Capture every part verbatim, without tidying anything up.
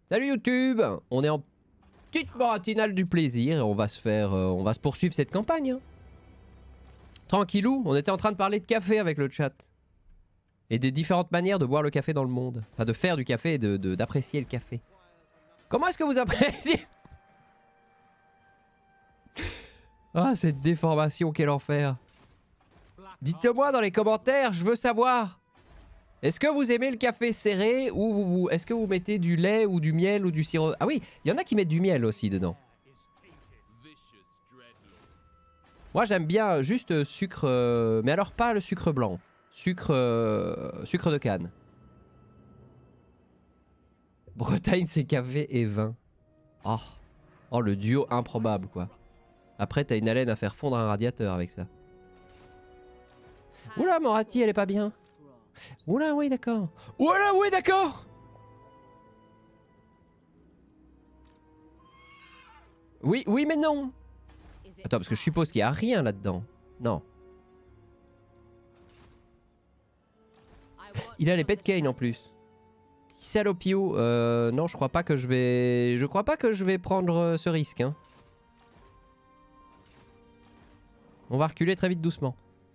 Salut YouTube. On est en petite maratinale du plaisir et on va se faire, euh, on va se poursuivre cette campagne. Hein. Tranquillou, on était en train de parler de café avec le chat. Et des différentes manières de boire le café dans le monde. Enfin de faire du café et d'apprécier de, de, le café. Comment est-ce que vous appréciez? Ah, cette déformation, quel enfer. Dites-le-moi dans les commentaires, je veux savoir. Est-ce que vous aimez le café serré ou vous, vous, est-ce que vous mettez du lait ou du miel ou du sirop? Ah oui, il y en a qui mettent du miel aussi dedans. Moi j'aime bien juste sucre, euh, mais alors pas le sucre blanc. Sucre, euh, sucre de canne. Bretagne c'est café et vin. Oh. Oh le duo improbable quoi. Après t'as une haleine à faire fondre un radiateur avec ça. Oula Morati elle est pas bien. Oula oui d'accord. Oula oui d'accord. Oui oui mais non. Attends parce que je suppose qu'il y a rien là-dedans. Non. Il a les pets de Kane en plus. Salopio, euh, non je crois pas que je vais... Je crois pas que je vais prendre ce risque hein. On va reculer très vite doucement.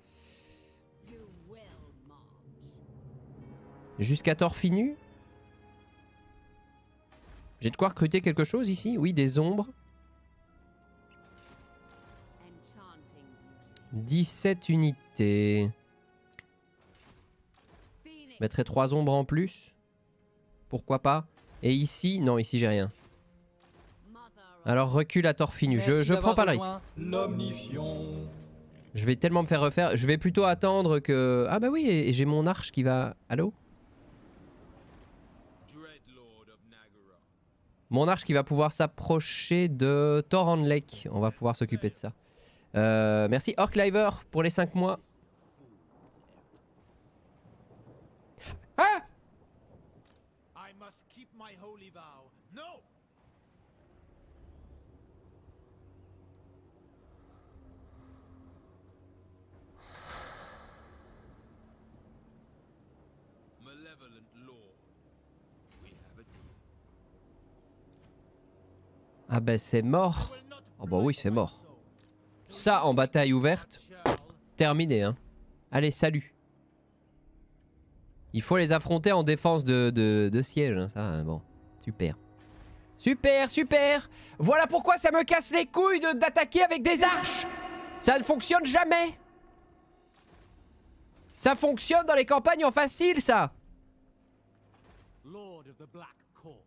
Jusqu'à Torfinu. J'ai de quoi recruter quelque chose ici? Oui, des ombres. dix-sept unités. Je mettrai trois ombres en plus. Pourquoi pas? Et ici, non, ici j'ai rien. Alors recule à Torfinu. Je, je prends pas le risque. Je vais tellement me faire refaire. Je vais plutôt attendre que... Ah bah oui, et j'ai mon arche qui va... Allô? Mon arche qui va pouvoir s'approcher de Torrent Lake. On va pouvoir s'occuper de ça. Euh, merci Orcliver pour les cinq mois. Ah! Ah ben c'est mort. Oh bah oui c'est mort. Ça en bataille ouverte, terminé hein. Allez salut. Il faut les affronter en défense de, de, de siège hein, ça bon. Super. Super super. Voilà pourquoi ça me casse les couilles d'attaquer avec des arches. Ça ne fonctionne jamais. Ça fonctionne dans les campagnes en facile ça. Lord of the Black Court.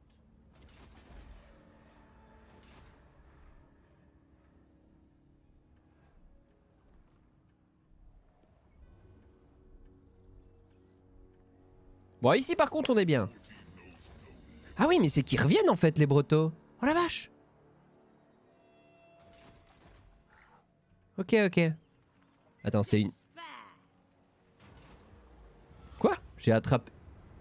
Bon ici par contre on est bien. Ah oui mais c'est qu'ils reviennent en fait les Bretos. Oh la vache. Ok ok. Attends c'est une... Quoi? J'ai attrapé...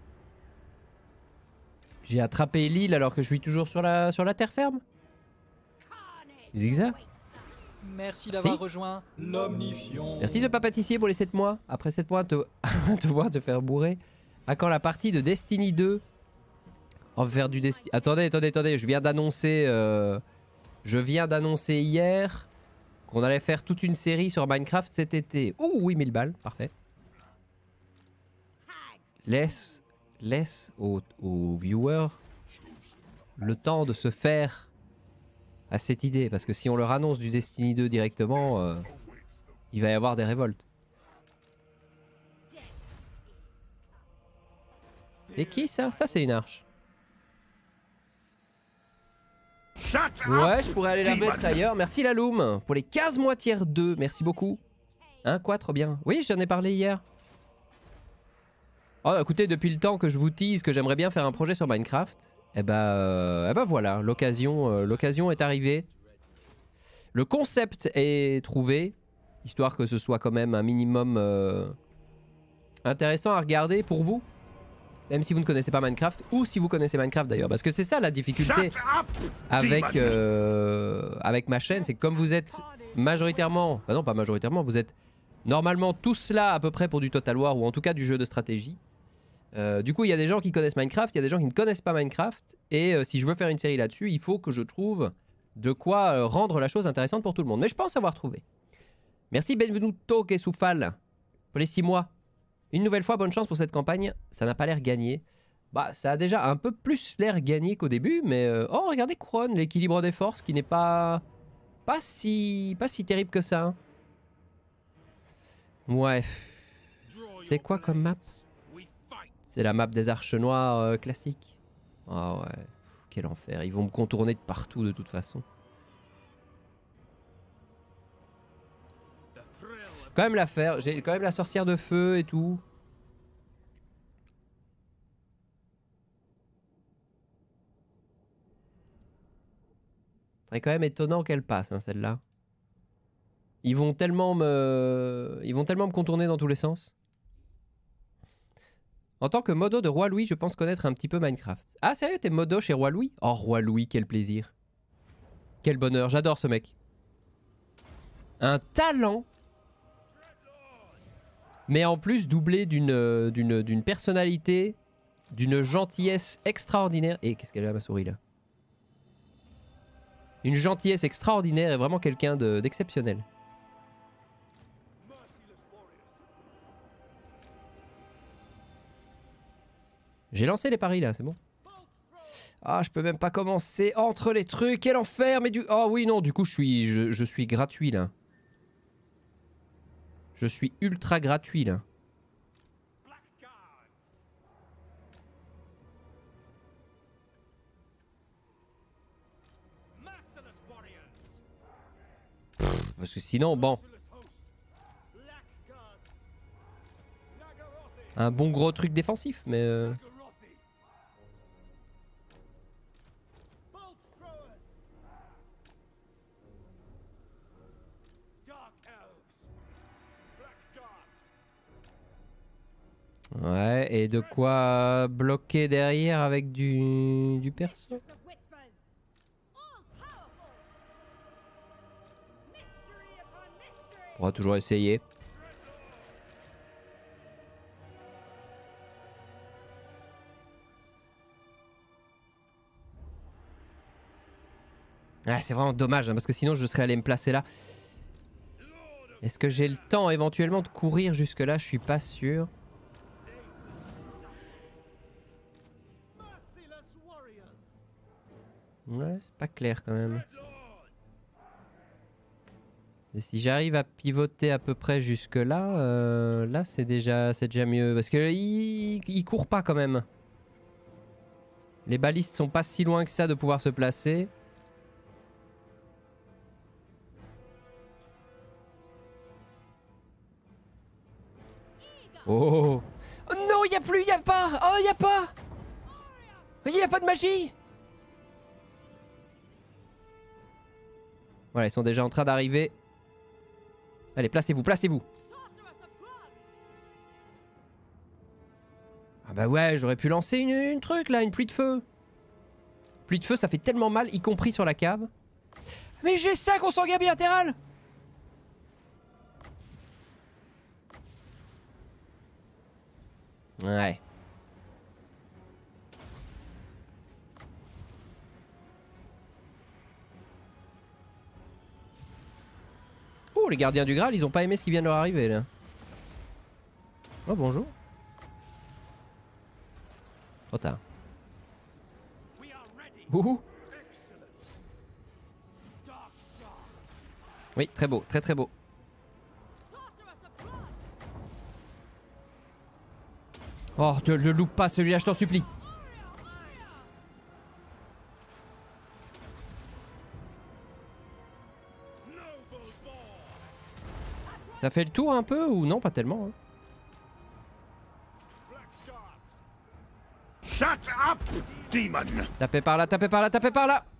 J'ai attrapé l'île alors que je suis toujours sur la, sur la terre ferme. Zigzag. Merci d'avoir si. rejoint l'Omnifion. Merci The Papatissier pour les sept mois. Après sept mois te, te voir te faire bourrer. À quand la partie de Destiny deux? On va faire du Destiny... Attendez, attendez, attendez. Je viens d'annoncer... Euh... Je viens d'annoncer hier qu'on allait faire toute une série sur Minecraft cet été. Ouh oui, mille balles. Parfait. Laisse, laisse aux, aux viewers le temps de se faire à cette idée. Parce que si on leur annonce du Destiny deux directement, euh, il va y avoir des révoltes. Et qui ça? Ça c'est une arche. Ouais, je pourrais aller la mettre ailleurs. Merci la Loom pour les quinze mois tiers deux. Merci beaucoup. Hein, quoi, trop bien. Oui, j'en ai parlé hier. Oh, écoutez, depuis le temps que je vous tease que j'aimerais bien faire un projet sur Minecraft, et eh ben, euh, eh ben voilà, l'occasion euh, l'occasion est arrivée. Le concept est trouvé, histoire que ce soit quand même un minimum euh, intéressant à regarder pour vous. Même si vous ne connaissez pas Minecraft, ou si vous connaissez Minecraft d'ailleurs. Parce que c'est ça la difficulté avec, euh, avec ma chaîne. C'est que comme vous êtes majoritairement... Enfin non, pas majoritairement. Vous êtes normalement tous là à peu près pour du Total War. Ou en tout cas du jeu de stratégie. Euh, du coup, il y a des gens qui connaissent Minecraft. Il y a des gens qui ne connaissent pas Minecraft. Et euh, si je veux faire une série là-dessus, il faut que je trouve de quoi euh, rendre la chose intéressante pour tout le monde. Mais je pense avoir trouvé. Merci Benvenuto Kesufal pour les six mois. Une nouvelle fois, bonne chance pour cette campagne. Ça n'a pas l'air gagné. Bah, ça a déjà un peu plus l'air gagné qu'au début, mais... Euh... Oh, regardez Couronne, l'équilibre des forces qui n'est pas... Pas si... Pas si terrible que ça. Hein. Ouais. C'est quoi comme map? C'est la map des arches noires euh, classique. Ah oh, ouais. Pff, quel enfer. Ils vont me contourner de partout de toute façon. Quand même la faire. J'ai quand même la sorcière de feu et tout. C'est quand même étonnant qu'elle passe, hein, celle-là. Ils vont tellement me... Ils vont tellement me contourner dans tous les sens. En tant que modo de Roi Louis, je pense connaître un petit peu Minecraft. Ah sérieux, t'es modo chez Roi Louis? Oh Roi Louis, quel plaisir. Quel bonheur, j'adore ce mec. Un talent. Mais en plus doublé d'une d'une d'une personnalité, d'une gentillesse extraordinaire. Et qu'est-ce qu'elle a ma souris là? Une gentillesse extraordinaire et vraiment quelqu'un d'exceptionnel. J'ai lancé les paris là, c'est bon. Ah, je peux même pas commencer entre les trucs. Quel enfer, mais du... Oh oui, non, du coup, je suis, je, je suis gratuit là. Je suis ultra gratuit là. Pff, parce que sinon, bon. Un bon gros truc défensif, mais... Euh... Ouais, et de quoi bloquer derrière avec du, du perso. On pourra toujours essayer. Ah, c'est vraiment dommage, hein, parce que sinon je serais allé me placer là. Est-ce que j'ai le temps éventuellement de courir jusque là? Je suis pas sûr. Ouais, c'est pas clair quand même. Et si j'arrive à pivoter à peu près jusque là, euh, là c'est déjà, c'est déjà mieux. Parce que il, il court pas quand même. Les balistes sont pas si loin que ça de pouvoir se placer. Oh, oh non, il y a plus, il y a pas. Oh, il y a pas. Il y a pas de magie. Voilà, ils sont déjà en train d'arriver. Allez, placez-vous, placez-vous. Ah bah ouais, j'aurais pu lancer une, une truc là, une pluie de feu. Pluie de feu, ça fait tellement mal, y compris sur la cave. Mais j'ai ça qu'on s'engage bilatéral. Ouais. Oh, les gardiens du Graal, ils ont pas aimé ce qui vient de leur arriver là. Oh, bonjour. Trop tard. Ouhou. Oui, très beau, très très beau. Oh, ne le loupe pas celui-là, je t'en supplie. Ça fait le tour un peu ou non? Pas tellement. Hein. Shut up, demon. Tapez par là, tapez par là, tapez par là.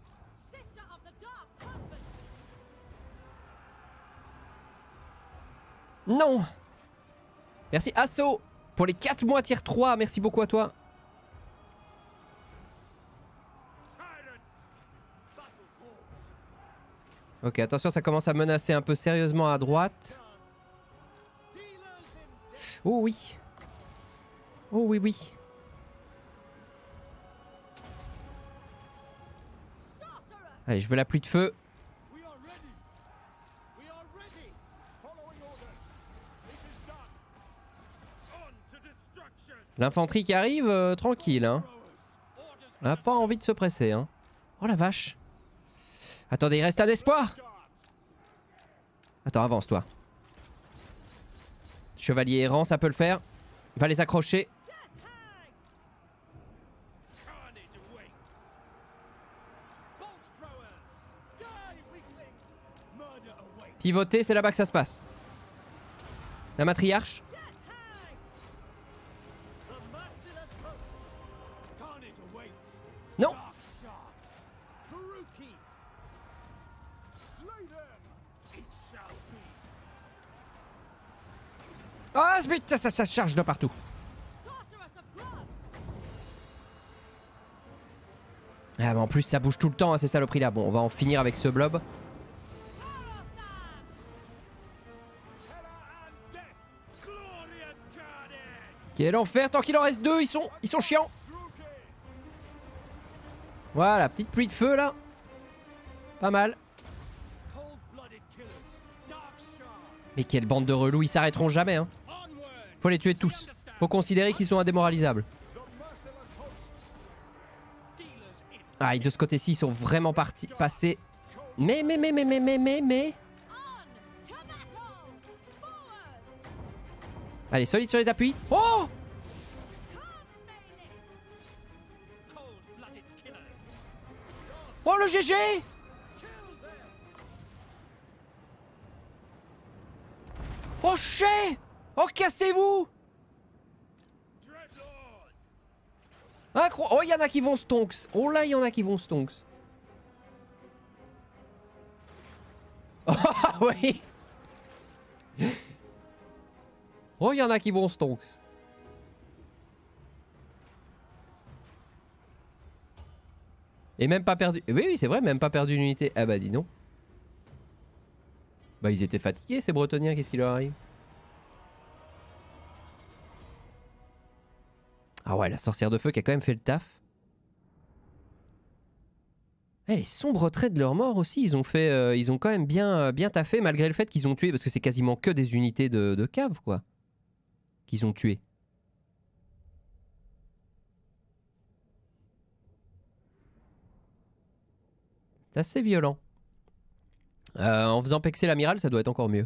Non. Merci Asso pour les quatre mois tier trois, merci beaucoup à toi. Ok, attention, ça commence à menacer un peu sérieusement à droite. Oh oui. Oh oui, oui. Allez, je veux la pluie de feu. L'infanterie qui arrive, euh, tranquille. Hein. On n'a pas envie de se presser. Hein. Oh la vache. Attendez, il reste un espoir. Attends, avance toi. Chevalier errant, ça peut le faire. Va les accrocher. Pivoter, c'est là-bas que ça se passe. La matriarche. Non. Ah oh, putain, ça, ça charge de partout. Ah, mais en plus ça bouge tout le temps, hein, ces saloperies là. Bon, on va en finir avec ce blob. Quel enfer, tant qu'il en reste deux, ils sont, ils sont chiants. Voilà, petite pluie de feu là. Pas mal. Mais quelle bande de relous, ils s'arrêteront jamais hein. Faut les tuer tous. Faut considérer qu'ils sont indémoralisables. Ah, et de ce côté-ci, ils sont vraiment partis, passés. Mais, mais, mais, mais, mais, mais, mais, mais. Allez, solide sur les appuis. Oh! Oh, le G G! Oh, chais! Oh, cassez-vous! Incroyable! Oh, il y en a qui vont stonks. Oh là, il y en a qui vont stonks. Oh, oui! Oh, il y en a qui vont stonks. Et même pas perdu... Oui, oui, c'est vrai, même pas perdu une unité. Ah bah dis donc. Bah ils étaient fatigués ces Bretoniens, qu'est-ce qui leur arrive? Ah ouais, la sorcière de feu qui a quand même fait le taf. Eh, les sombres traits de leur mort aussi, ils ont fait, euh, ils ont quand même bien, bien taffé malgré le fait qu'ils ont tué, parce que c'est quasiment que des unités de, de cave quoi, qu'ils ont tué. C'est assez violent. Euh, en faisant pexer l'amiral, ça doit être encore mieux.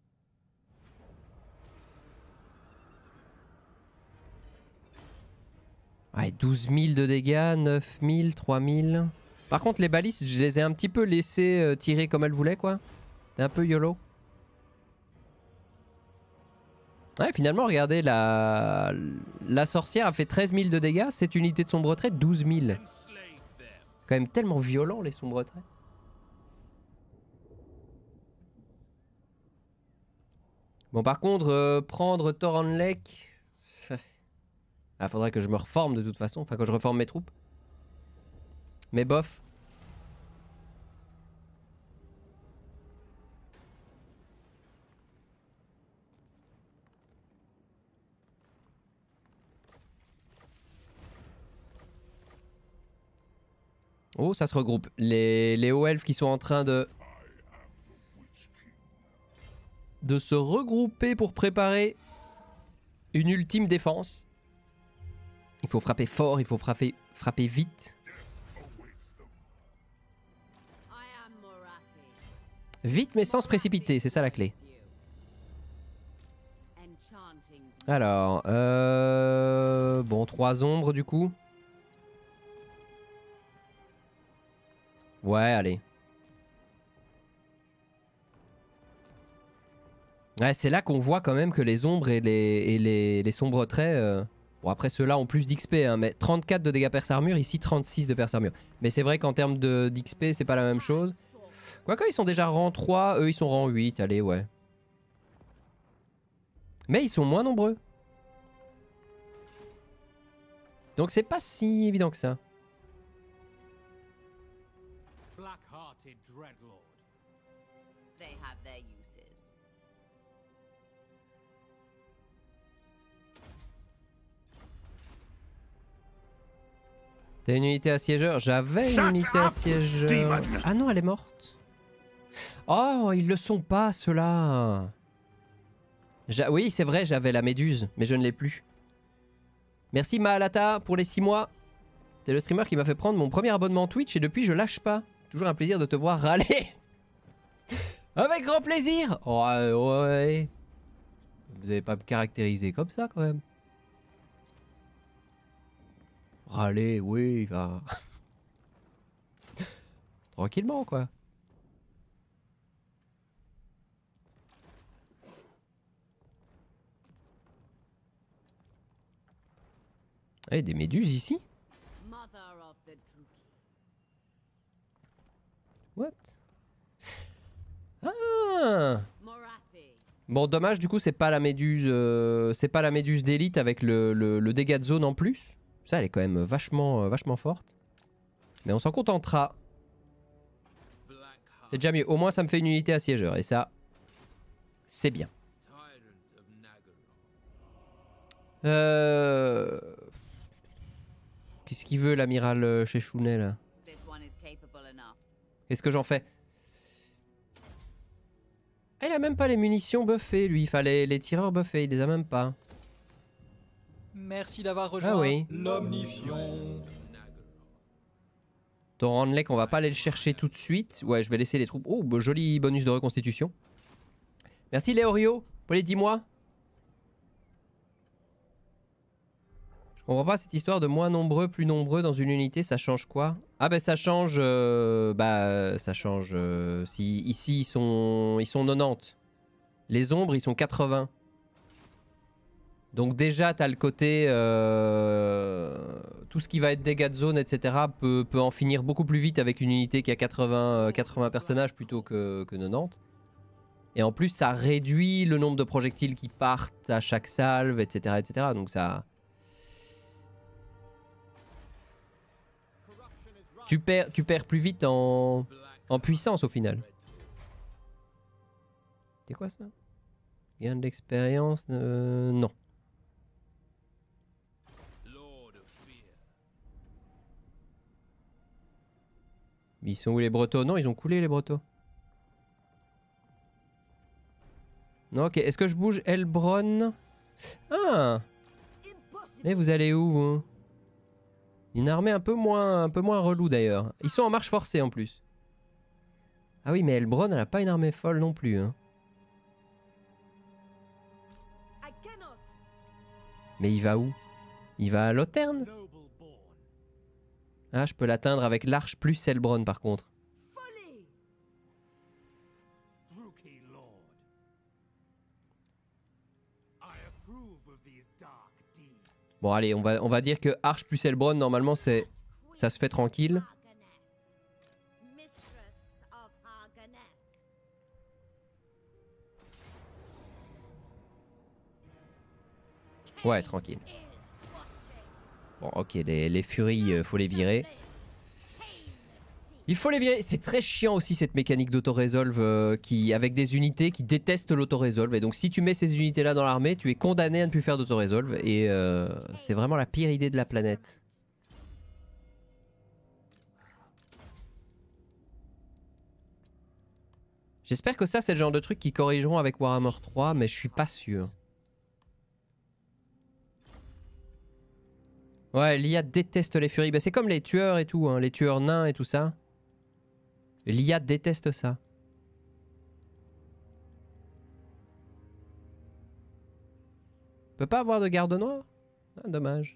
Ouais, douze mille de dégâts, neuf mille, trois mille. Par contre, les balistes, je les ai un petit peu laissés euh, tirer comme elles voulaient, quoi. C'est un peu YOLO. Ouais, finalement, regardez, la, la sorcière a fait treize mille de dégâts. Cette unité de sombre trait, douze mille. Quand même tellement violent, les sombres traits. Bon, par contre, euh, prendre Thoranlek... Ah, faudrait que je me reforme de toute façon. Enfin, que je reforme mes troupes. Mais bof. Oh, ça se regroupe. Les, les hauts elfes qui sont en train de... de se regrouper pour préparer une ultime défense. Il faut frapper fort, il faut frapper, frapper vite. Vite mais sans se précipiter, c'est ça la clé. Alors, euh... bon, trois ombres du coup. Ouais, allez. Ouais, c'est là qu'on voit quand même que les ombres et les, et les, les sombres traits... Euh... Bon, après ceux-là ont plus d'X P, hein, mais trente-quatre de dégâts perce armure, ici trente-six de perce armure. Mais c'est vrai qu'en termes d'X P, c'est pas la même chose. Quoique, ils sont déjà rang trois, eux ils sont rang huit, allez, ouais. Mais ils sont moins nombreux. Donc c'est pas si évident que ça. Black-hearted Dreadlord. They have their uses. T'as une unité assiégeur? J'avais une unité assiégeur. Ah non, elle est morte. Oh, ils le sont pas, ceux-là. Oui, c'est vrai, j'avais la méduse, mais je ne l'ai plus. Merci Mahalata pour les six mois. T'es le streamer qui m'a fait prendre mon premier abonnement Twitch et depuis je lâche pas. Toujours un plaisir de te voir râler. Avec grand plaisir. Ouais, ouais. Vous avez pas me caractérisé comme ça quand même. Râler, oui, va. Tranquillement quoi. Il y a des méduses ici? What? Ah! Bon, dommage, du coup, c'est pas la méduse, euh, c'est pas la méduse d'élite avec le, le, le dégât de zone en plus. Ça, elle est quand même vachement, euh, vachement forte. Mais on s'en contentera. C'est déjà mieux. Au moins, ça me fait une unité assiégeur. Et ça, c'est bien. Euh... Qu'est-ce qu'il veut, l'amiral Chechounet, là? Qu'est-ce que j'en fais? Ah, il a même pas les munitions buffées, lui. Il fallait les tireurs buffés, il les a même pas. Merci d'avoir rejoint ah, oui. l'Omnifion. Ton Ranlek, on va pas aller le chercher tout de suite. Ouais, je vais laisser les troupes. Oh, bah, joli bonus de reconstitution. Merci Léorio pour les dix mois. Je comprends pas cette histoire de moins nombreux, plus nombreux dans une unité, ça change quoi? Ah bah ça change... Euh, bah ça change... Euh, si ici ils sont, ils sont quatre-vingt-dix. Les ombres ils sont quatre-vingts. Donc déjà t'as le côté... Euh, tout ce qui va être dégâts de zone, et cetera peut, peut en finir beaucoup plus vite avec une unité qui a quatre-vingts, euh, quatre-vingts personnages plutôt que, que quatre-vingt-dix. Et en plus ça réduit le nombre de projectiles qui partent à chaque salve, et cetera et cetera. Donc ça... Tu perds, tu perds plus vite en, en puissance au final. C'est quoi ça? Gain d'expérience? euh, Non. Ils sont où les Bretons? Non, ils ont coulé les Bretons. Non, ok. Est-ce que je bouge Elbron? Ah! Et vous allez où, vous? Une armée un peu moins, un peu moins relou d'ailleurs. Ils sont en marche forcée en plus. Ah oui, mais Elbron, elle a pas une armée folle non plus. Hein. Mais il va où? Il va à Loterne? Ah, je peux l'atteindre avec l'Arche plus Elbron par contre. Bon allez, on va, on va dire que Arche plus Elbron, normalement c'est, ça se fait tranquille. Ouais, tranquille. Bon ok, les, les furies, euh, faut les virer. Il faut les virer. C'est très chiant aussi cette mécanique d'auto-resolve euh, qui, avec des unités qui détestent l'auto-resolve. Et donc si tu mets ces unités là dans l'armée, tu es condamné à ne plus faire d'auto-resolve. Et euh, c'est vraiment la pire idée de la planète. J'espère que ça c'est le genre de truc qu'ils corrigeront avec Warhammer trois, mais je suis pas sûr. Ouais, l'I A déteste les furies. Bah, c'est comme les tueurs et tout, hein, les tueurs nains et tout ça. L'I A déteste ça. On peut pas avoir de garde noire? Ah, dommage.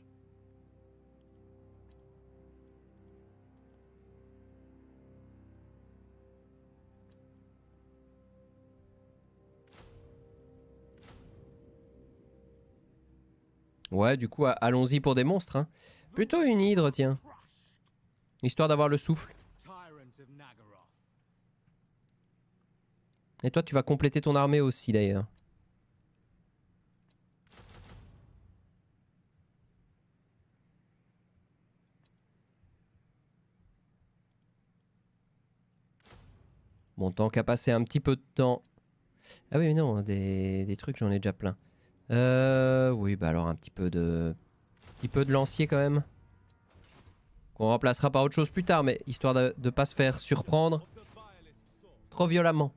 Ouais, du coup, allons-y pour des monstres. Hein. Plutôt une hydre, tiens. Histoire d'avoir le souffle. Et toi, tu vas compléter ton armée aussi, d'ailleurs. Bon, tant qu'à passer un petit peu de temps... Ah oui, mais non, des, des trucs, j'en ai déjà plein. Euh... Oui, bah alors un petit peu de... Un petit peu de lancier, quand même. qu'on remplacera par autre chose plus tard, mais histoire de ne pas se faire surprendre trop violemment.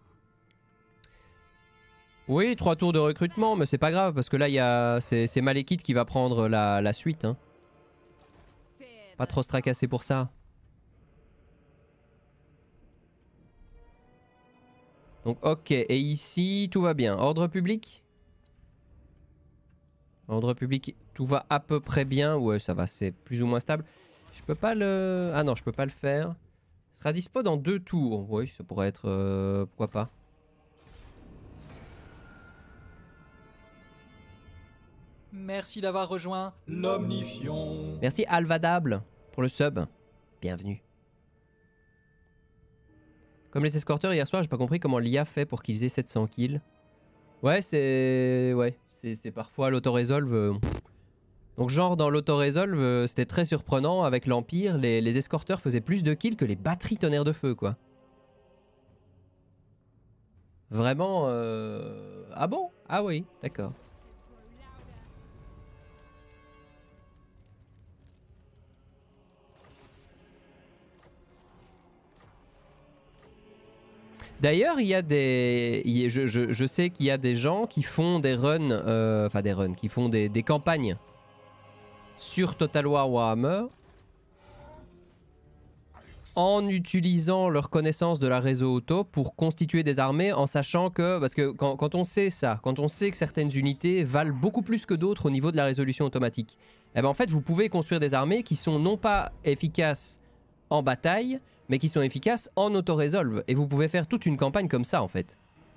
Oui, trois tours de recrutement, mais c'est pas grave, parce que là, il y a... c'est Malekith qui va prendre la, la suite. Hein. Pas trop se tracasser pour ça. Donc ok, et ici tout va bien. Ordre public? Ordre public, tout va à peu près bien. Ouais, ça va, c'est plus ou moins stable. Je peux pas le... Ah non, je peux pas le faire. Ce sera dispo dans deux tours. Oui, ça pourrait être... Euh, pourquoi pas. Merci d'avoir rejoint l'Omnifion. Merci Alvadable pour le sub. Bienvenue. Comme les escorteurs hier soir, j'ai pas compris comment l'I A fait pour qu'ils aient sept cents kills. Ouais, c'est... Ouais, c'est parfois l'autorésolve. Euh... Donc genre dans l'autorésolve, euh, c'était très surprenant avec l'Empire. Les, les escorteurs faisaient plus de kills que les batteries tonnerre de feu, quoi. Vraiment... Euh... Ah bon? Ah oui, d'accord. D'ailleurs, il y a des, il y a, je, je, je sais qu'il y a des gens qui font des runs, euh, enfin des runs, qui font des, des campagnes sur Total War Warhammer en utilisant leur connaissance de la réseau auto pour constituer des armées, en sachant que, parce que quand, quand on sait ça, quand on sait que certaines unités valent beaucoup plus que d'autres au niveau de la résolution automatique, eh ben en fait vous pouvez construire des armées qui sont non pas efficaces en bataille, mais qui sont efficaces en auto-résolve. Et vous pouvez faire toute une campagne comme ça, en fait.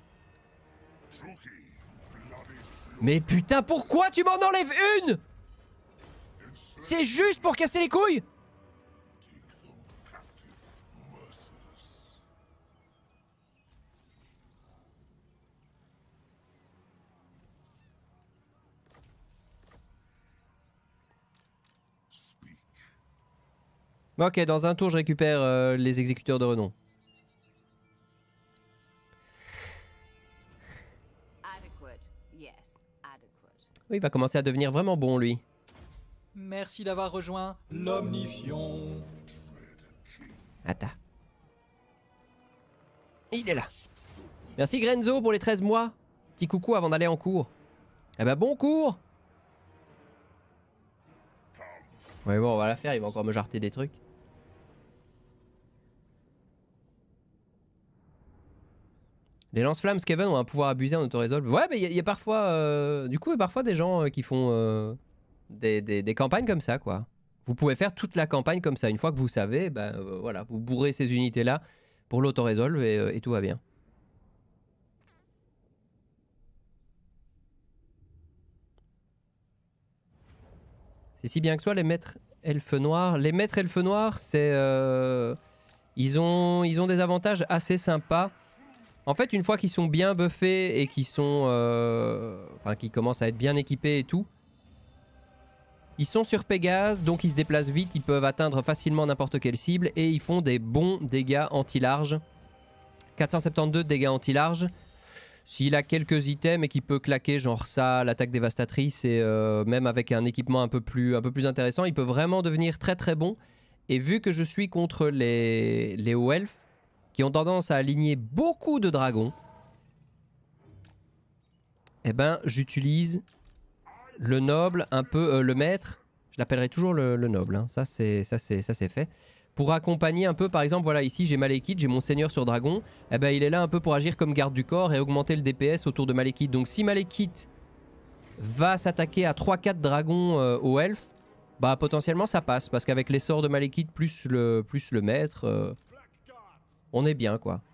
Mais putain, pourquoi tu m'en enlèves une? C'est juste pour casser les couilles? Ok, dans un tour, je récupère euh, les exécuteurs de renom. Oui, il va commencer à devenir vraiment bon, lui. Merci d'avoir rejoint l'Omnifion. Attends. Il est là. Merci Grenzo pour les treize mois. Petit coucou avant d'aller en cours. Eh ben bon cours. Ouais bon, on va la faire, il va encore me jarter des trucs. Les lance-flammes Skaven ont un pouvoir abusé en auto-résolve. Ouais, mais il y, y a parfois... Euh, du coup, il y a parfois des gens euh, qui font euh, des, des, des campagnes comme ça, quoi. Vous pouvez faire toute la campagne comme ça. Une fois que vous savez, ben euh, voilà, vous bourrez ces unités-là pour l'auto-résolve et, euh, et tout va bien. C'est si bien que soit les maîtres elfes noirs. Les maîtres elfes noirs, c'est... Euh, ils, ont, ils ont des avantages assez sympas. En fait, une fois qu'ils sont bien buffés et qu'ils sont... Euh, enfin, qu'ils commencent à être bien équipés et tout, ils sont sur Pégase, donc ils se déplacent vite, ils peuvent atteindre facilement n'importe quelle cible et ils font des bons dégâts anti-large. quatre cent soixante-douze de dégâts anti-large. S'il a quelques items et qu'il peut claquer genre ça, l'attaque dévastatrice, et euh, même avec un équipement un peu, plus, un peu plus intéressant, il peut vraiment devenir très très bon. Et vu que je suis contre les, les hauts elfes, qui ont tendance à aligner beaucoup de dragons, eh ben j'utilise le noble, un peu euh, le maître, je l'appellerai toujours le, le noble, hein. Ça c'est ça c'est ça c'est fait, pour accompagner un peu. Par exemple, voilà, ici j'ai Malekith, j'ai mon seigneur sur dragon, eh ben il est là un peu pour agir comme garde du corps et augmenter le D P S autour de Malekith. Donc si Malekith va s'attaquer à trois quatre dragons euh, aux elfes, bah potentiellement ça passe, parce qu'avec les sorts de Malekith plus le, plus le maître, euh, on est bien, quoi.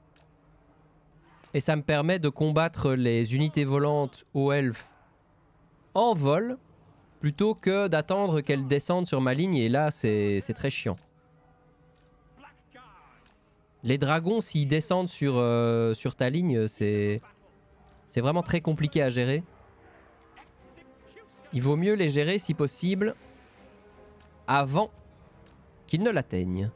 Et ça me permet de combattre les unités volantes aux elfes en vol, plutôt que d'attendre qu'elles descendent sur ma ligne, et là c'est très chiant. Les dragons, s'ils descendent sur, euh, sur ta ligne, c'est c'est vraiment très compliqué à gérer. Il vaut mieux les gérer, si possible, avant qu'ils ne l'atteignent.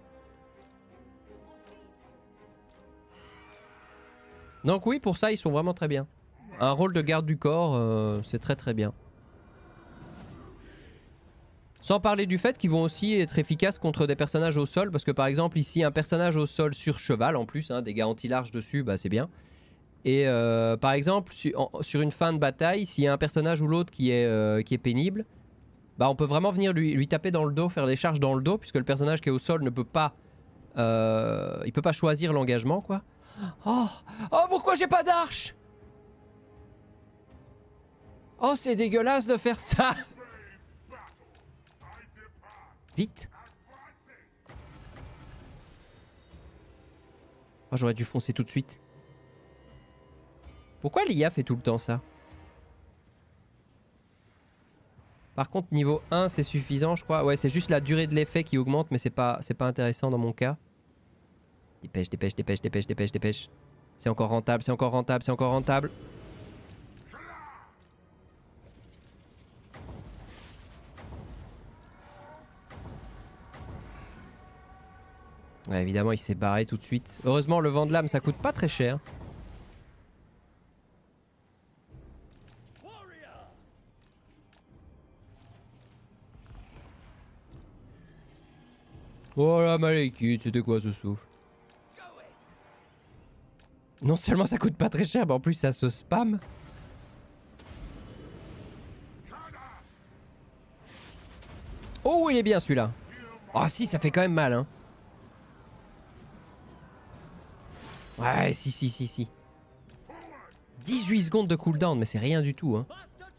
Donc oui, pour ça, ils sont vraiment très bien. Un rôle de garde du corps, euh, c'est très très bien. Sans parler du fait qu'ils vont aussi être efficaces contre des personnages au sol, parce que par exemple ici un personnage au sol sur cheval en plus, hein, dégâts anti-large dessus, bah c'est bien. Et euh, par exemple su en, sur une fin de bataille, s'il y a un personnage ou l'autre qui, est, euh, qui est pénible, bah on peut vraiment venir lui, lui taper dans le dos, faire des charges dans le dos, puisque le personnage qui est au sol ne peut pas, euh, il peut pas choisir l'engagement quoi. Oh, oh pourquoi j'ai pas d'arche? Oh c'est dégueulasse de faire ça. Vite. Oh, j'aurais dû foncer tout de suite. Pourquoi l'I A fait tout le temps ça? Par contre, niveau un, c'est suffisant, je crois. Ouais, c'est juste la durée de l'effet qui augmente, mais c'est pas, c'est pas intéressant dans mon cas. Dépêche, dépêche, dépêche, dépêche, dépêche, dépêche. C'est encore rentable, c'est encore rentable, c'est encore rentable. Ouais, évidemment, il s'est barré tout de suite. Heureusement, le vent de lame, ça coûte pas très cher. Oh la malékite, c'était quoi ce souffle? Non seulement ça coûte pas très cher, mais en plus ça se spam. Oh, il est bien celui-là. Oh si, ça fait quand même mal, hein. Ouais, si, si, si, si. dix-huit secondes de cooldown, mais c'est rien du tout, hein.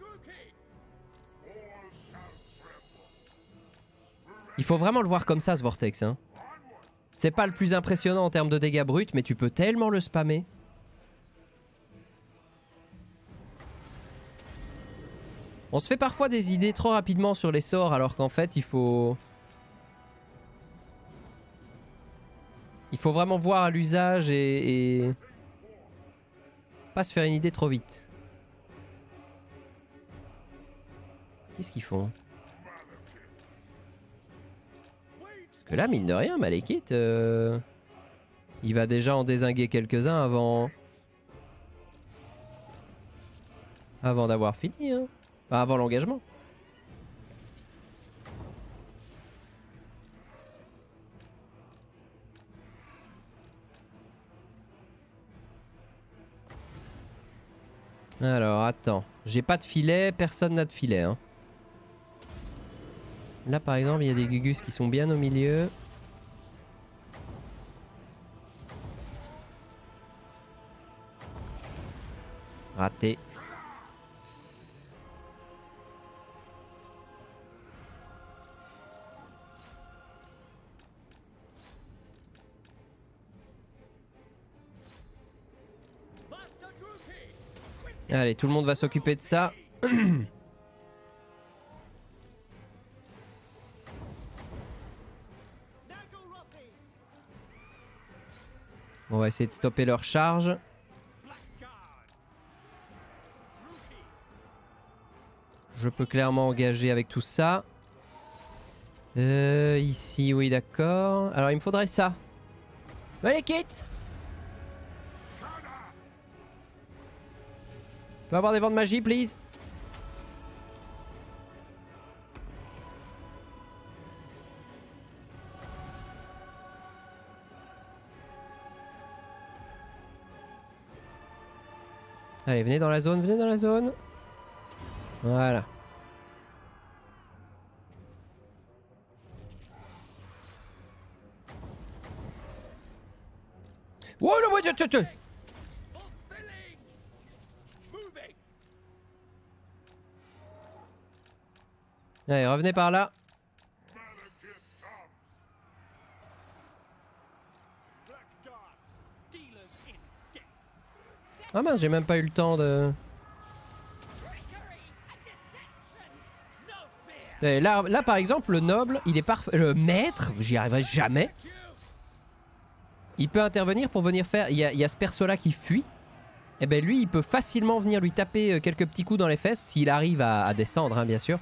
Il faut vraiment le voir comme ça, ce vortex, hein. C'est pas le plus impressionnant en termes de dégâts bruts, mais tu peux tellement le spammer. On se fait parfois des idées trop rapidement sur les sorts, alors qu'en fait, il faut... Il faut vraiment voir à l'usage et, et... pas se faire une idée trop vite. Qu'est-ce qu'ils font? Parce que là, mine de rien, Malekith, euh... il va déjà en dézinguer quelques-uns avant... Avant d'avoir fini, hein. Enfin, avant l'engagement. Alors, attends. J'ai pas de filet, personne n'a de filet, hein. Là, par exemple, il y a des Gugus qui sont bien au milieu. Raté. Allez, tout le monde va s'occuper de ça. On va essayer de stopper leur charge. Je peux clairement engager avec tout ça. Euh, ici, oui, d'accord. Alors, il me faudrait ça. Malekith! Tu peux avoir des vents de magie, please? Allez, venez dans la zone, venez dans la zone. Voilà. Oh le voyage, tu tu. Allez, revenez par là. Ah mince, j'ai même pas eu le temps de... Et là, là par exemple, le noble, il est parfait. Le maître, j'y arriverai jamais. Il peut intervenir pour venir faire... Il y a, il y a ce perso-là qui fuit. Et ben lui, il peut facilement venir lui taper quelques petits coups dans les fesses, s'il arrive à, à descendre, hein, bien sûr.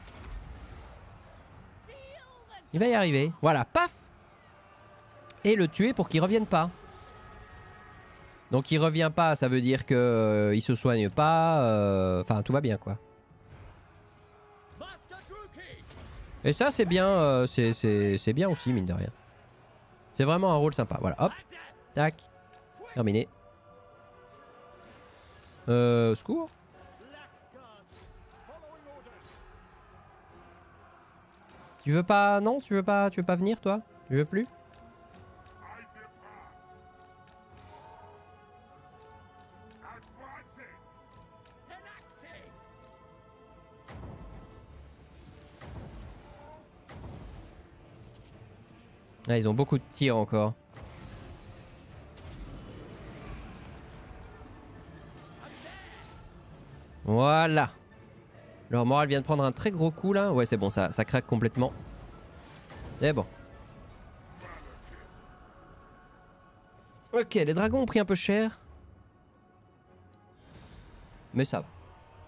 Il va y arriver. Voilà, paf! Et le tuer pour qu'il revienne pas. Donc il revient pas, ça veut dire que euh, il se soigne pas. Enfin, euh, tout va bien, quoi. Et ça c'est bien, euh, c'est bien aussi mine de rien. C'est vraiment un rôle sympa. Voilà, hop, tac, terminé. Euh, secours. Tu veux pas, non, tu veux pas, tu veux pas venir toi? Tu veux plus? Ah, ils ont beaucoup de tirs encore. Voilà. Leur morale vient de prendre un très gros coup là. Ouais, c'est bon, ça, ça craque complètement. Et bon. Ok, les dragons ont pris un peu cher. Mais ça va.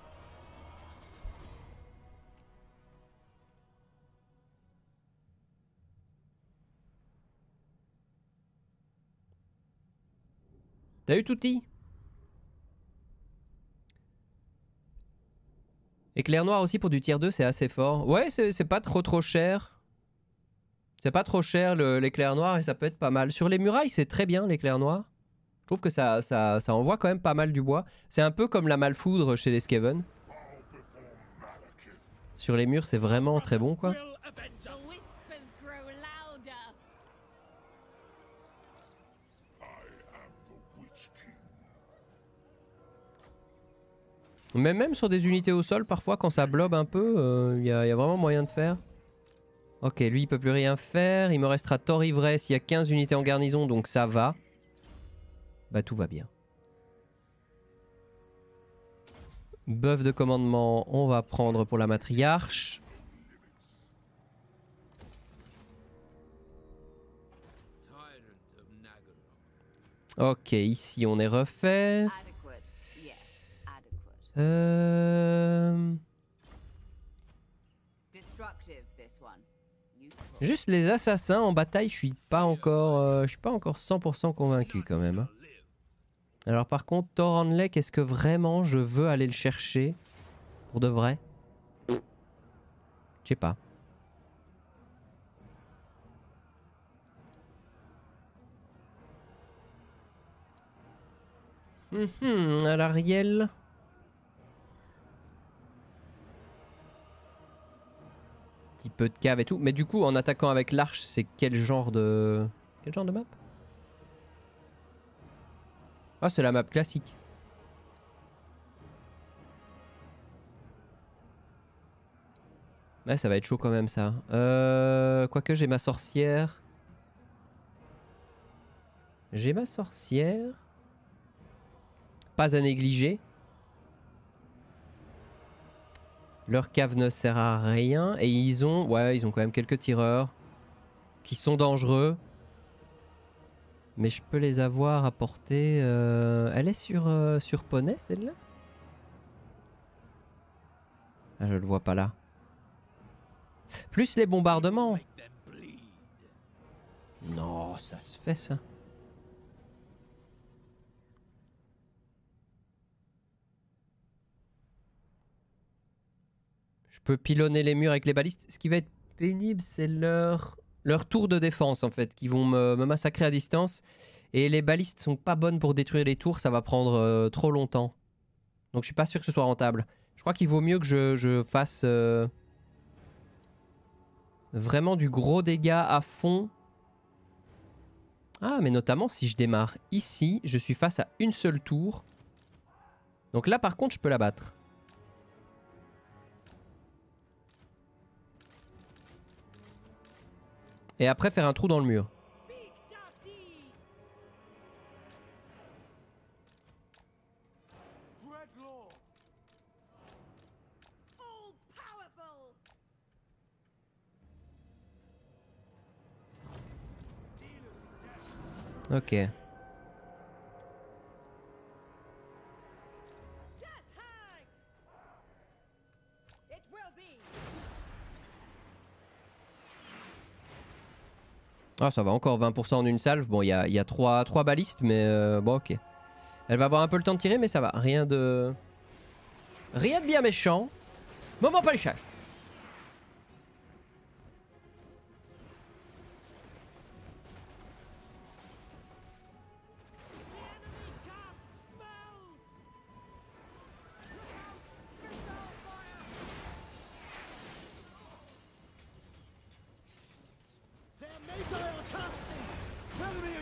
T'as eu touti? Éclair noir aussi pour du tier deux, c'est assez fort. Ouais, c'est pas trop trop cher. C'est pas trop cher l'éclair noir et ça peut être pas mal. Sur les murailles, c'est très bien l'éclair noir. Je trouve que ça, ça, ça envoie quand même pas mal du bois. C'est un peu comme la malfoudre chez les Skaven. Sur les murs, c'est vraiment très bon quoi. Mais même sur des unités au sol, parfois quand ça blobe un peu, il euh, y, y a vraiment moyen de faire. Ok, lui il peut plus rien faire. Il me restera Thor Ivresse, il y a quinze unités en garnison donc ça va. Bah tout va bien. Bœuf de commandement, on va prendre pour la matriarche. Ok, ici on est refait. Euh... Juste les assassins en bataille, je suis pas encore, euh, je suis pas encore cent pour cent convaincu quand même. Alors par contre, Thor Hanley, est-ce que vraiment je veux aller le chercher pour de vrai? Je sais pas. Hum, à l'Ariel. Petit peu de cave et tout. Mais du coup, en attaquant avec l'arche, c'est quel genre de... Quel genre de map? Ah, c'est la map classique. Ouais, ça va être chaud quand même ça. Euh... Quoique j'ai ma sorcière. J'ai ma sorcière. Pas à négliger. Leur cave ne sert à rien. Et ils ont... Ouais, ils ont quand même quelques tireurs. Qui sont dangereux. Mais je peux les avoir à portée... Euh... Elle est sur, euh, sur poney, celle-là? Ah, je le vois pas là. Plus les bombardements. Non, ça se fait ça. Je peux pilonner les murs avec les balistes. Ce qui va être pénible, c'est leur... leur tour de défense en fait, qui vont me, me massacrer à distance. Et les balistes sont pas bonnes pour détruire les tours, ça va prendre euh, trop longtemps. Donc je suis pas sûr que ce soit rentable. Je crois qu'il vaut mieux que je, je fasse euh, vraiment du gros dégât à fond. Ah, mais notamment si je démarre ici, je suis face à une seule tour. Donc là par contre je peux la battre. Et après faire un trou dans le mur. Ok. Ah, ça va encore vingt pour cent en une salve. Bon, il y a, y a trois balistes, mais euh, bon, ok. Elle va avoir un peu le temps de tirer, mais ça va. Rien de... Rien de bien méchant. Moment paluchage.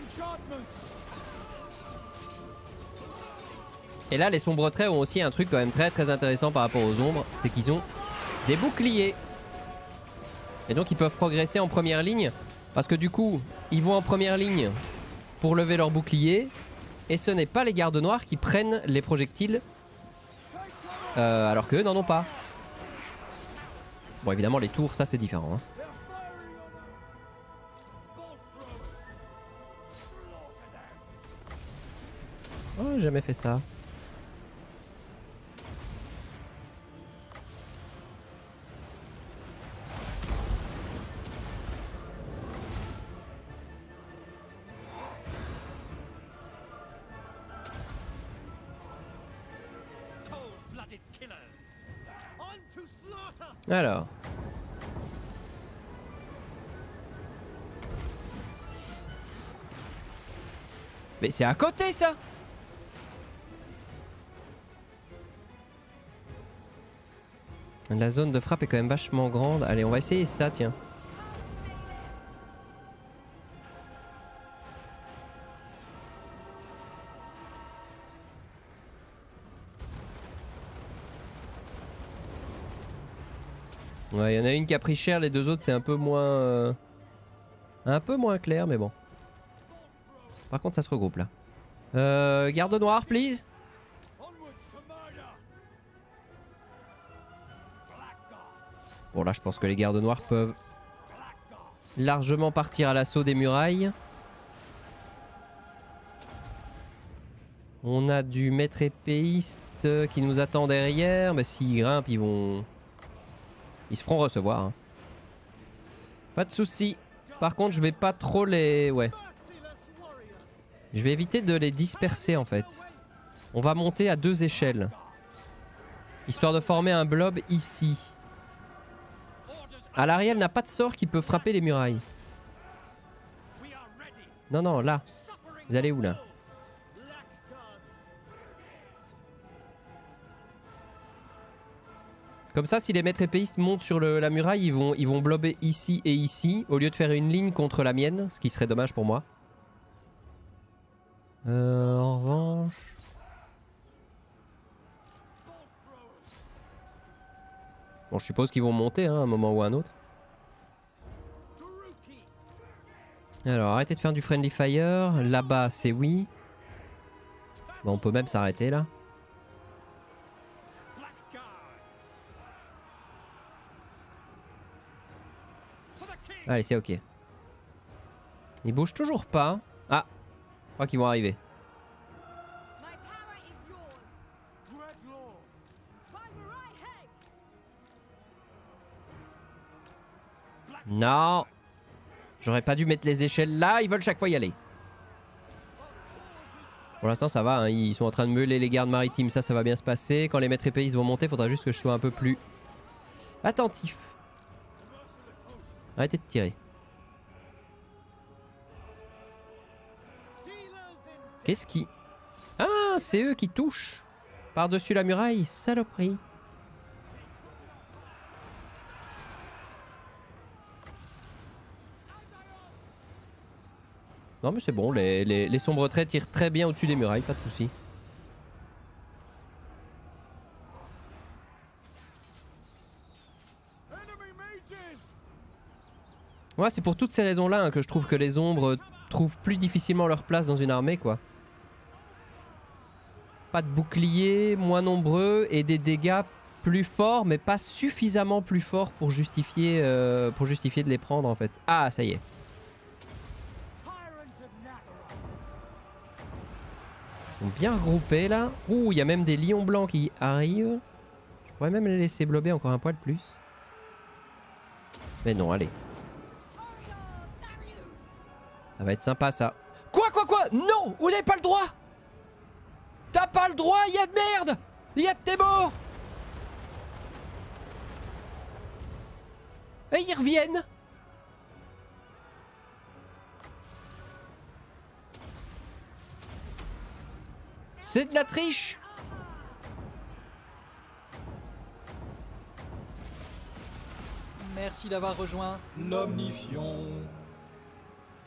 Et là, les sombres traits ont aussi un truc quand même très très intéressant par rapport aux ombres, c'est qu'ils ont des boucliers. Et donc ils peuvent progresser en première ligne, parce que du coup, ils vont en première ligne pour lever leur bouclier, et ce n'est pas les gardes noirs qui prennent les projectiles, euh, alors qu'eux n'en ont pas. Bon, évidemment, les tours, ça c'est différent. Hein. Oh, j'ai jamais fait ça. Alors. Mais c'est à côté ça! La zone de frappe est quand même vachement grande. Allez, on va essayer ça, tiens. Ouais, il y en a une qui a pris cher, les deux autres c'est un peu moins... Euh, un peu moins clair, mais bon. Par contre ça se regroupe là. Euh, garde noir, please. Bon là je pense que les gardes noirs peuvent largement partir à l'assaut des murailles. On a du maître épéiste qui nous attend derrière. Mais s'ils grimpent ils vont... Ils se feront recevoir. Hein. Pas de soucis. Par contre, je vais pas trop les... Ouais. Je vais éviter de les disperser en fait. On va monter à deux échelles. Histoire de former un blob ici. Alarielle n'a pas de sort qui peut frapper les murailles. Non, non, là. Vous allez où là? Comme ça, si les maîtres épéistes montent sur le, la muraille, ils vont, ils vont blober ici et ici, au lieu de faire une ligne contre la mienne, ce qui serait dommage pour moi. Euh, en revanche... Bon, je suppose qu'ils vont monter hein, à un moment ou à un autre. Alors, arrêtez de faire du friendly fire. Là-bas, c'est oui. Bon, on peut même s'arrêter là. Allez, c'est ok. Ils bougent toujours pas. Ah, je crois qu'ils vont arriver. Non. J'aurais pas dû mettre les échelles là. Ils veulent chaque fois y aller. Pour l'instant, ça va. Hein. Ils sont en train de meuler les gardes maritimes. Ça, ça va bien se passer. Quand les maîtres épéistes vont monter, il faudra juste que je sois un peu plus attentif. Arrêtez de tirer. Qu'est-ce qui... Ah, c'est eux qui touchent par-dessus la muraille. Saloperie. Non mais c'est bon, les, les, les sombres traits tirent très bien au-dessus des murailles, pas de soucis. Ouais, c'est pour toutes ces raisons-là hein, que je trouve que les ombres trouvent plus difficilement leur place dans une armée, quoi. Pas de bouclier, moins nombreux et des dégâts plus forts, mais pas suffisamment plus forts pour justifier, euh, pour justifier de les prendre en fait. Ah, ça y est. Ils sont bien regroupés là. Ouh, il y a même des lions blancs qui arrivent. Je pourrais même les laisser blober encore un poil plus. Mais non, allez. Ça va être sympa ça. Quoi, quoi, quoi? Non, vous n'avez pas le droit. T'as pas le droit, y'a de merde. Y'a de tes morts. Et ils reviennent. C'est de la triche. Merci d'avoir rejoint l'Omnifion.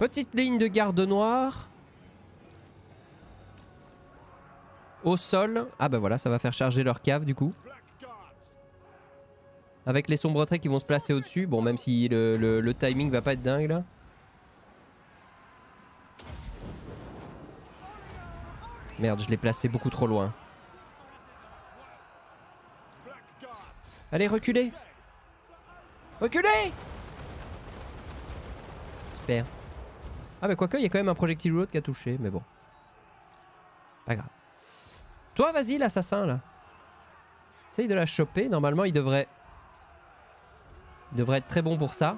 Petite ligne de garde noire. Au sol. Ah bah voilà, ça va faire charger leur cave du coup. Avec les sombres traits qui vont se placer au-dessus. Bon, même si le, le, le timing va pas être dingue là. Merde, je l'ai placé beaucoup trop loin. Allez, reculez. Reculez. Super. Ah mais quoique, il y a quand même un projectile ou l'autre qui a touché, mais bon. Pas grave. Toi, vas-y, l'assassin, là. Essaye de la choper. Normalement, il devrait... Il devrait être très bon pour ça.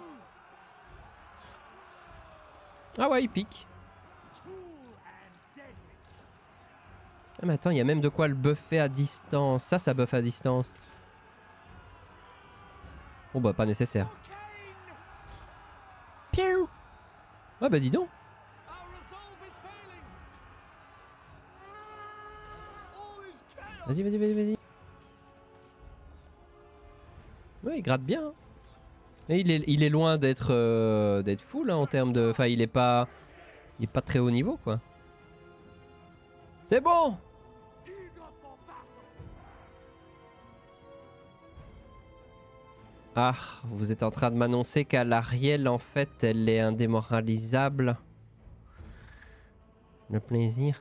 Ah ouais, il pique. Ah mais attends, il y a même de quoi le buffer à distance. Ça, ça buff à distance. Bon bah, pas nécessaire. Piou. Ah bah dis donc. Vas-y, vas-y, vas-y, vas-y. Ouais, il gratte bien. Et il est, il est loin d'être euh, d'être full hein, en termes de... Enfin, il est pas... Il est pas très haut niveau, quoi. C'est bon. Ah, vous êtes en train de m'annoncer qu'à l'Ariel, en fait, elle est indémoralisable. Le plaisir.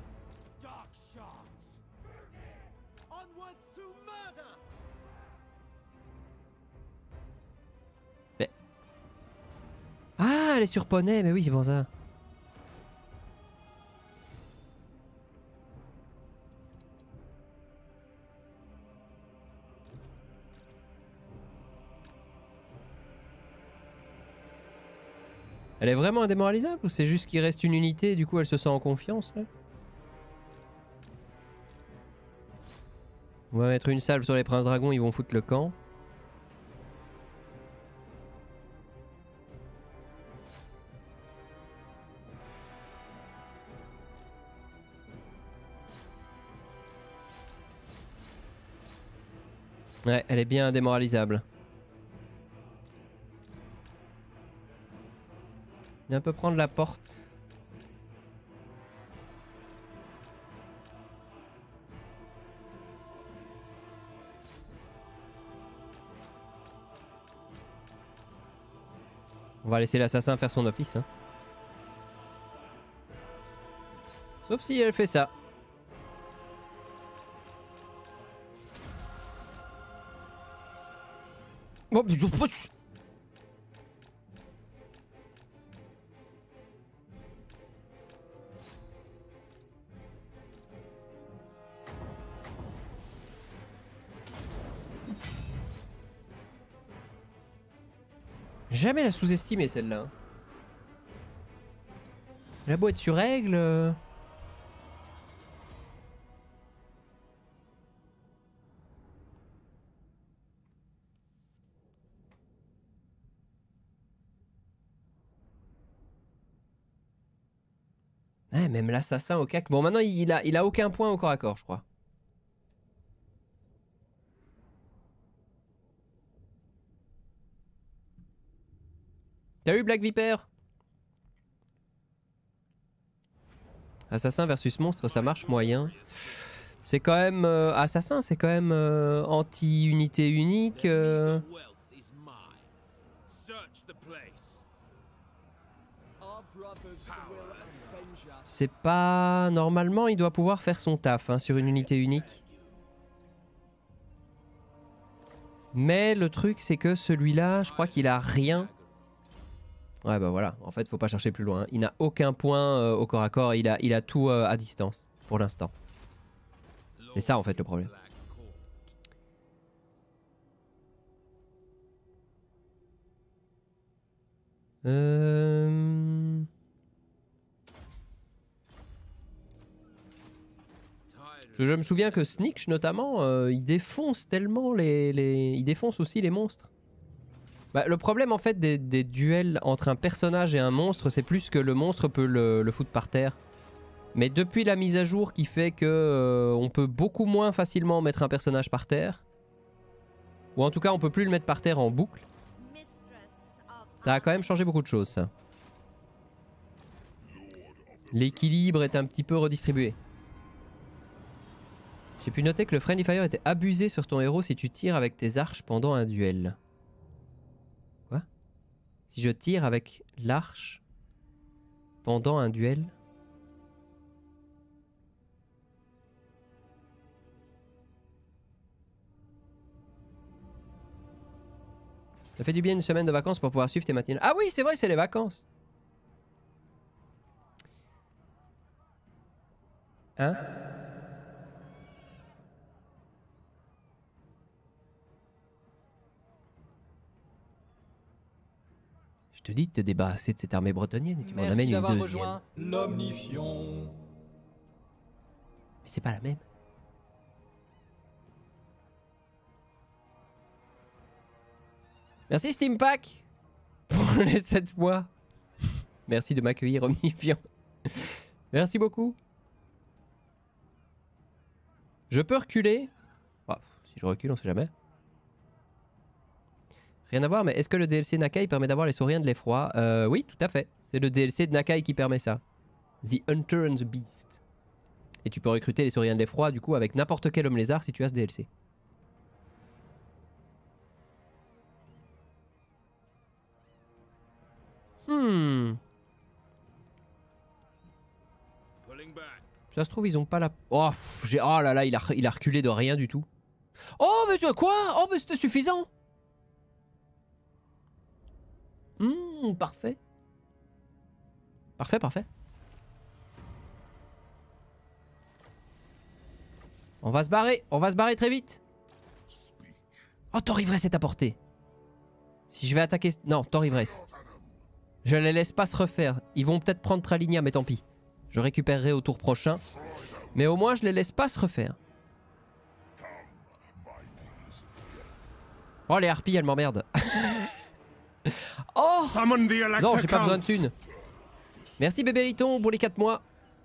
Mais... Ah, elle est sur poney, mais oui, c'est pour ça. Elle est vraiment indémoralisable ou c'est juste qu'il reste une unité et du coup elle se sent en confiance là? On va mettre une salve sur les princes dragons, ils vont foutre le camp. Ouais, elle est bien indémoralisable. Viens un peu prendre la porte. On va laisser l'assassin faire son office. Hein. Sauf si elle fait ça. Oh, jamais la sous-estimer celle-là. Elle a beau être sur règle. Euh... Ouais, même l'assassin au cac. Bon, maintenant il a, il a aucun point au corps à corps, je crois. T'as eu Black Viper? Assassin versus monstre, ça marche moyen. C'est quand même... Euh, assassin, c'est quand même euh, anti-unité unique. Euh... C'est pas... Normalement, il doit pouvoir faire son taf hein, sur une unité unique. Mais le truc, c'est que celui-là, je crois qu'il a rien. Ouais bah voilà, en fait faut pas chercher plus loin. Il n'a aucun point euh, au corps à corps, il a, il a tout euh, à distance pour l'instant. C'est ça en fait le problème. Euh... Parce que je me souviens que Sneak notamment, euh, il défonce tellement les, les... Il défonce aussi les monstres. Bah, le problème en fait des, des duels entre un personnage et un monstre, c'est plus que le monstre peut le, le foutre par terre. Mais depuis la mise à jour qui fait que euh, on peut beaucoup moins facilement mettre un personnage par terre, ou en tout cas on peut plus le mettre par terre en boucle, ça a quand même changé beaucoup de choses ça. L'équilibre est un petit peu redistribué. J'ai pu noter que le Friendly Fire était abusé sur ton héros si tu tires avec tes arches pendant un duel. Quoi? Si je tire avec l'arche pendant un duel? Ça fait du bien une semaine de vacances pour pouvoir suivre tes matinales. Ah oui, c'est vrai, c'est les vacances. Hein? Je te dis de te débarrasser de cette armée bretonnienne et tu m'en amènes Merci une d'avoir deuxième. rejoint l'Omnifion. Mais c'est pas la même. Merci Steampack pour les sept mois. Merci de m'accueillir Omnifiant. Merci beaucoup. Je peux reculer. Oh, si je recule, on sait jamais. Rien à voir, mais est-ce que le D L C Nakai permet d'avoir les sauriens de l'effroi? euh, Oui, tout à fait. C'est le D L C de Nakai qui permet ça. The Hunter and the Beast. Et tu peux recruter les sauriens de l'effroi du coup avec n'importe quel homme lézard si tu as ce D L C. Hmm. Ça se trouve, ils ont pas la... Oh, j'ai... oh là là, il a... il a reculé de rien du tout. Oh, mais tu quoi? Oh, mais c'était suffisant. Hmm, parfait. Parfait, parfait. On va se barrer, on va se barrer très vite. Oh, Thor Ivresse est à portée. Si je vais attaquer... Non, Thor Ivresse. Je les laisse pas se refaire. Ils vont peut-être prendre Tralinia, mais tant pis. Je récupérerai au tour prochain. Mais au moins, je les laisse pas se refaire. Oh, les harpies, elles m'emmerdent. Oh non, j'ai pas besoin de thunes. Merci Bébériton pour les quatre mois.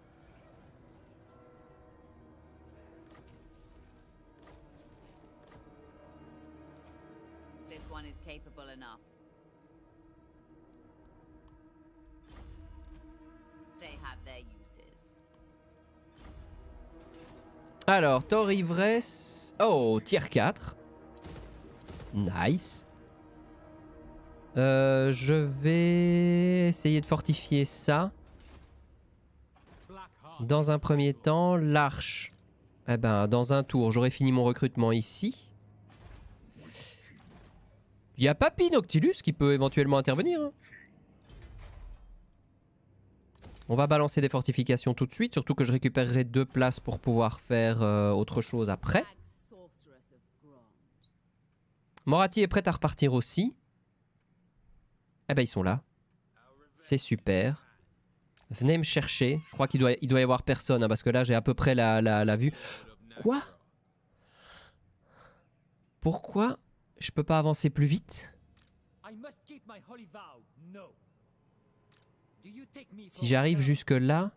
This one is capable enough. They have their uses. Alors, Thor Ivresse. Oh, tier quatre. Nice. Euh, je vais essayer de fortifier ça. Dans un premier temps, l'arche. Eh ben, dans un tour, j'aurai fini mon recrutement ici. Il y a Papy Noctilus qui peut éventuellement intervenir. Hein. On va balancer des fortifications tout de suite, surtout que je récupérerai deux places pour pouvoir faire euh, autre chose après. Moratti est prête à repartir aussi. Eh ben ils sont là. C'est super. Venez me chercher. Je crois qu'il doit, il doit y avoir personne, hein, parce que là j'ai à peu près la, la, la vue. Quoi? Pourquoi je peux pas avancer plus vite? Si j'arrive jusque là...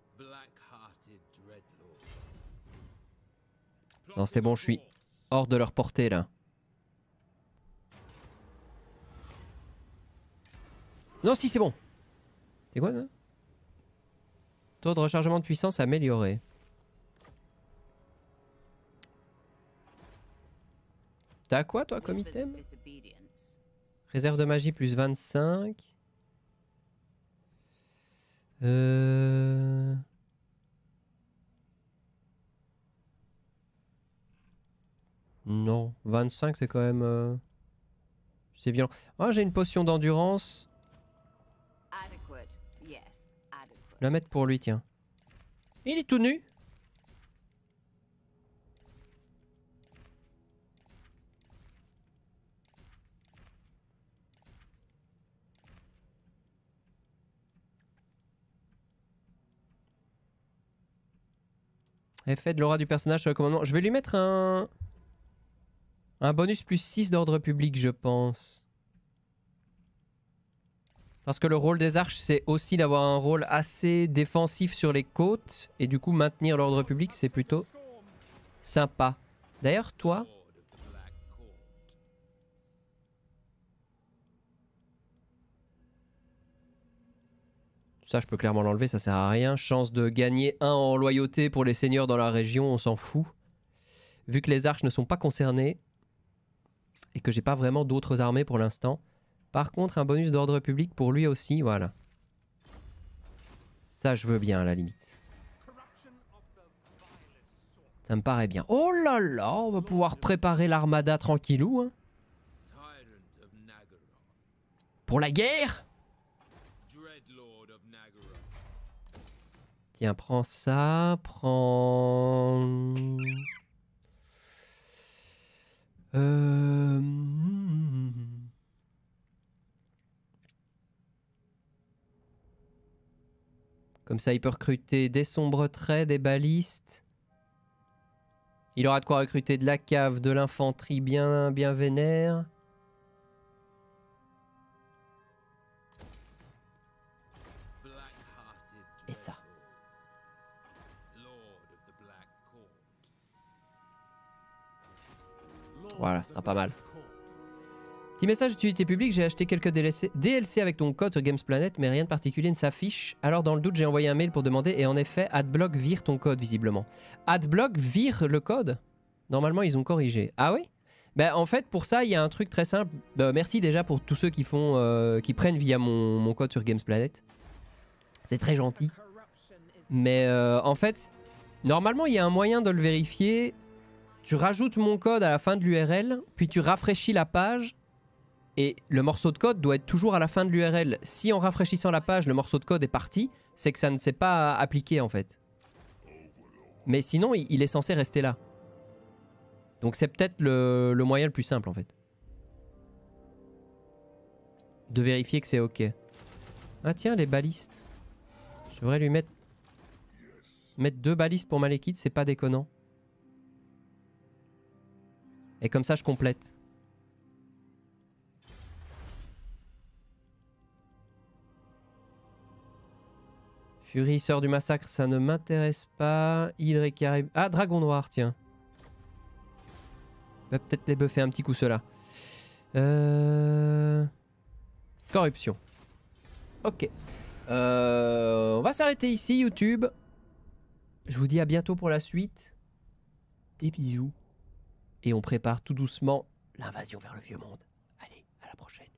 Non c'est bon, je suis hors de leur portée là. Non si c'est bon. C'est quoi ça? Taux de rechargement de puissance amélioré. T'as quoi toi comme item? Réserve de magie plus vingt-cinq. Euh... Non, vingt-cinq c'est quand même... Euh... C'est violent. Ah, j'ai une potion d'endurance. Je vais la mettre pour lui, tiens. Il est tout nu. Effet de l'aura du personnage sur le commandement. Je vais lui mettre un... Un bonus plus six d'ordre public, je pense. Parce que le rôle des arches, c'est aussi d'avoir un rôle assez défensif sur les côtes. Et du coup, maintenir l'ordre public, c'est plutôt sympa. D'ailleurs, toi... Ça, je peux clairement l'enlever, ça sert à rien. Chance de gagner un en loyauté pour les seigneurs dans la région, on s'en fout. Vu que les arches ne sont pas concernées et que j'ai pas vraiment d'autres armées pour l'instant. Par contre, un bonus d'ordre public pour lui aussi, voilà. Ça, je veux bien à la limite. Ça me paraît bien. Oh là là, on va pouvoir préparer l'armada tranquillou. Hein. Pour la guerre? Tiens, prends ça, prends... Euh... Comme ça, il peut recruter des sombres traits, des balistes. Il aura de quoi recruter de la cave, de l'infanterie bien, bien vénère. Et ça. Voilà, ce sera pas mal. Petit message d'utilité publique, j'ai acheté quelques D L C, D L C avec ton code sur Gamesplanet, mais rien de particulier ne s'affiche. Alors dans le doute, j'ai envoyé un mail pour demander et en effet, Adblock vire ton code visiblement. Adblock vire le code? Normalement, ils ont corrigé. Ah oui? Ben, en fait, pour ça, il y a un truc très simple. Ben, merci déjà pour tous ceux qui font, euh, qui prennent via mon, mon code sur Gamesplanet. C'est très gentil. Mais euh, en fait, normalement, il y a un moyen de le vérifier. Tu rajoutes mon code à la fin de l'U R L, puis tu rafraîchis la page. Et le morceau de code doit être toujours à la fin de l'U R L. Si en rafraîchissant la page, le morceau de code est parti, c'est que ça ne s'est pas appliqué en fait. Mais sinon, il est censé rester là. Donc c'est peut-être le, le moyen le plus simple en fait. De vérifier que c'est ok. Ah tiens, les balistes. Je devrais lui mettre... Mettre deux balistes pour Malekith, c'est pas déconnant. Et comme ça, je complète. Fury, sœur du massacre, ça ne m'intéresse pas. Hydre qui arrive. Ah, dragon noir, tiens. Va peut-être les buffer un petit coup cela. Euh... Corruption. Ok. Euh... On va s'arrêter ici, YouTube. Je vous dis à bientôt pour la suite. Des bisous. Et on prépare tout doucement l'invasion vers le vieux monde. Allez, à la prochaine.